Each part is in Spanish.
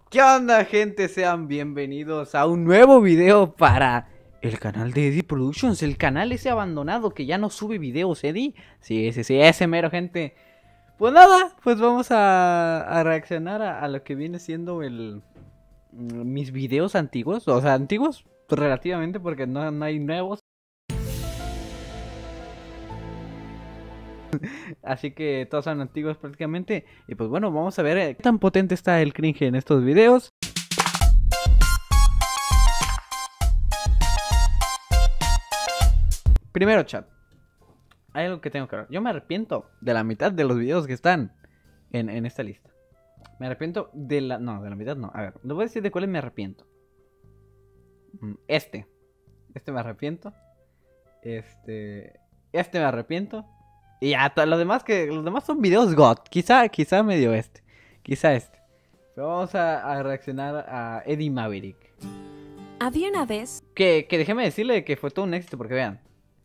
¿Qué onda, gente? Sean bienvenidos a un nuevo video para el canal de Eddie Productions, el canal ese abandonado que ya no sube videos, Eddie. Sí, ese mero, gente. Pues nada, pues vamos a reaccionar a lo que viene siendo mis videos antiguos, o sea, antiguos relativamente porque no hay nuevos. Así que todos son antiguos prácticamente. Y pues bueno, vamos a ver qué tan potente está el cringe en estos videos. Primero, chat, hay algo que tengo que ver. Yo me arrepiento de la mitad de los videos que están en esta lista. Me arrepiento de la... No, de la mitad no. A ver, les voy a decir de cuáles me arrepiento. Este me arrepiento. Este me arrepiento. Y ya, los demás son videos God. Quizá medio este. Quizá este. Pero vamos a reaccionar a Eddie Maverick. Había una vez. Que déjeme decirle que fue todo un éxito, porque vean.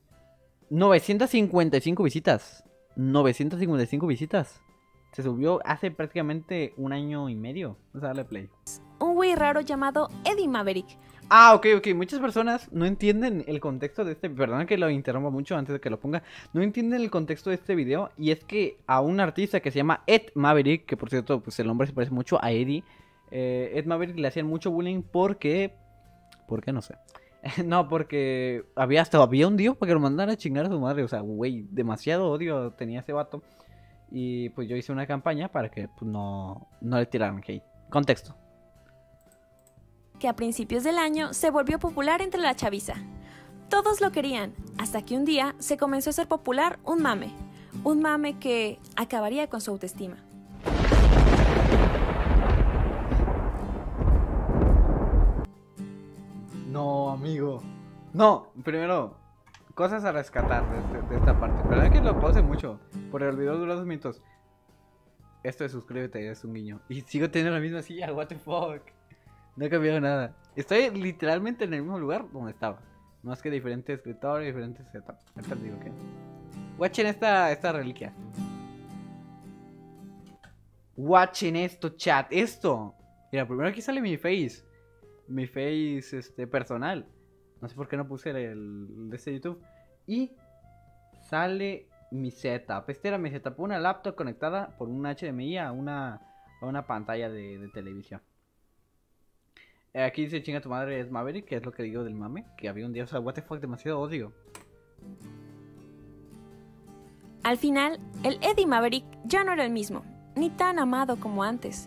955 visitas. 955 visitas. Se subió hace prácticamente un año y medio. Vamos a darle play. Un güey raro llamado Eddie Maverick. Ah, ok. Muchas personas no entienden el contexto de este... Perdón que lo interrumpa mucho antes de que lo ponga. No entienden el contexto de este video. Y es que a un artista que se llama Ed Maverick, que por cierto, pues el nombre se parece mucho a Eddie. Ed Maverick le hacían mucho bullying porque... ¿Por qué? No sé. No, porque había un dios para que lo mandara a chingar a su madre. O sea, güey, demasiado odio tenía ese vato. Y pues yo hice una campaña para que pues, no le tiraran hate. Contexto. Que a principios del año se volvió popular entre la chaviza. Todos lo querían, hasta que un día se comenzó a hacer popular un mame. Un mame que acabaría con su autoestima. No, amigo. No, primero, cosas a rescatar de esta parte. Pero es que lo pause mucho. Por el video dura 2 minutos. Esto de suscríbete es un guiño. Y sigo teniendo la misma silla, what the fuck. No he cambiado nada. Estoy literalmente en el mismo lugar donde estaba. No es que diferente escritorio, diferentes setup. Ahorita digo que. Watchen esta reliquia. Watchen esto, chat. Esto. Mira, primero aquí sale mi face. Mi face personal. No sé por qué no puse el de este YouTube. Y sale mi setup. Este era mi setup. Una laptop conectada por un HDMI a una pantalla de televisión. Aquí dice chinga tu madre es Maverick, que es lo que digo del mame. Que había un día, o sea, what the fuck, demasiado odio. Al final, el Eddie Maverick ya no era el mismo, ni tan amado como antes.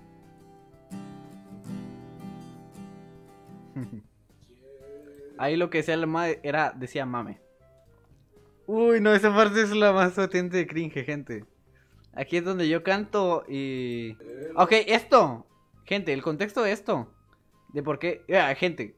Ahí lo que decía la madre decía mame. Uy, no, esa parte es la más potente de cringe, gente. Aquí es donde yo canto y... Ok, esto. Gente, el contexto de esto. De por qué... gente.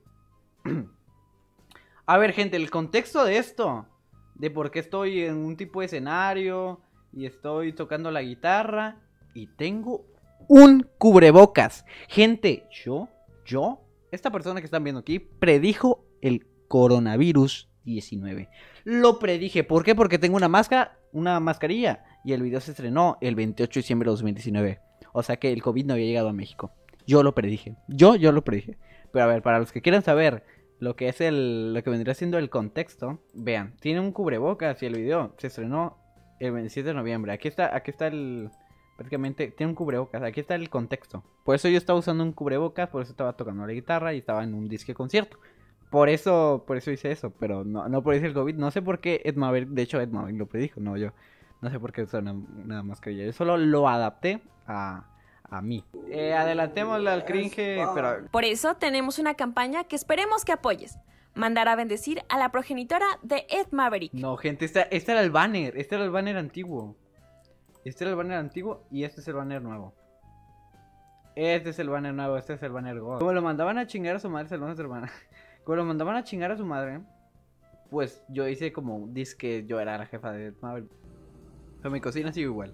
A ver, gente, el contexto de esto. De por qué estoy en un tipo de escenario. Y estoy tocando la guitarra. Y tengo un cubrebocas. Gente, esta persona que están viendo aquí, predijo el coronavirus 19. Lo predije. ¿Por qué? Porque tengo una mascarilla. Y el video se estrenó el 28 de diciembre de 2019. O sea que el COVID no había llegado a México. Yo lo predije. Yo lo predije. Pero a ver, para los que quieran saber lo que es lo que vendría siendo el contexto, vean, tiene un cubrebocas y el video se estrenó el 27 de noviembre. Aquí está prácticamente tiene un cubrebocas. Aquí está el contexto. Por eso yo estaba usando un cubrebocas, por eso estaba tocando la guitarra y estaba en un disque concierto. Por eso hice eso, pero no por eso el COVID. No sé por qué Ed Maverick, de hecho Ed Maverick lo predijo, no yo. No sé por qué usar una mascarilla. Yo solo lo adapté a mí. Adelantémosle al cringe, pero... Por eso tenemos una campaña que esperemos que apoyes. Mandar a bendecir a la progenitora de Ed Maverick. No, gente, este era el banner. Este era el banner antiguo. Este era el banner antiguo y este es el banner nuevo. Este es el banner nuevo, este es el banner God. Como lo mandaban a chingar a su madre, como lo mandaban a chingar a su madre, pues yo hice como que yo era la jefa de Ed Maverick. Pero mi cocina sigue igual.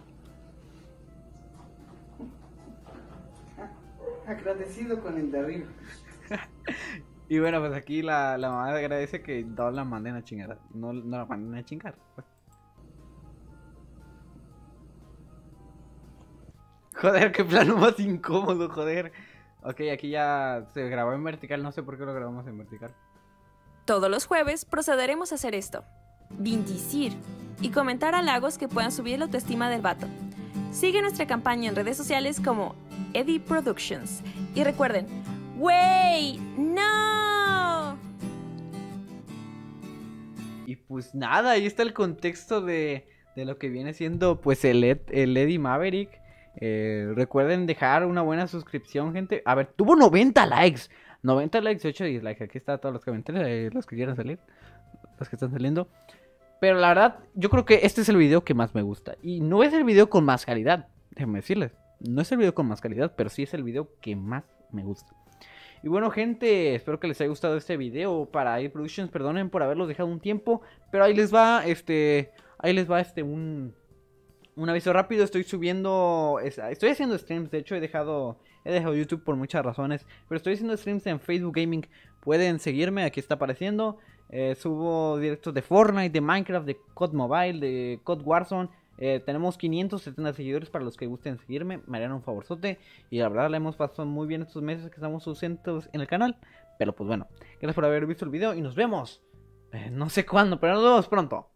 Agradecido con el de arriba. Y bueno, pues aquí la mamá agradece que no la manden a chingar. No la manden a chingar. Pues. Joder, qué plano más incómodo, joder. Ok, aquí ya se grabó en vertical, no sé por qué lo grabamos en vertical. Todos los jueves procederemos a hacer esto: bendecir y comentar halagos que puedan subir la autoestima del vato. Sigue nuestra campaña en redes sociales como Eddie Productions. Y recuerden, ¡wey! ¡No! Y pues nada, ahí está el contexto de lo que viene siendo pues el Eddie Maverick. Recuerden dejar una buena suscripción, gente. A ver, tuvo 90 likes. 90 likes, 8 dislikes. Aquí están todos los comentarios, los que quieran salir. Los que están saliendo. Pero la verdad, yo creo que este es el video que más me gusta. Y no es el video con más calidad, déjenme decirles. No es el video con más calidad, pero sí es el video que más me gusta. Y bueno, gente, espero que les haya gustado este video para Eddie Productions. Perdonen por haberlos dejado un tiempo, pero ahí les va un aviso rápido. Estoy subiendo, estoy haciendo streams. De hecho he dejado YouTube por muchas razones, pero estoy haciendo streams en Facebook Gaming. Pueden seguirme, aquí está apareciendo. Subo directos de Fortnite, de Minecraft, de COD Mobile, de COD Warzone. Tenemos 570 seguidores para los que gusten seguirme. Me harían un favorzote. Y la verdad la hemos pasado muy bien estos meses que estamos ausentes en el canal. Pero pues bueno, gracias por haber visto el video y nos vemos. No sé cuándo, pero nos vemos pronto.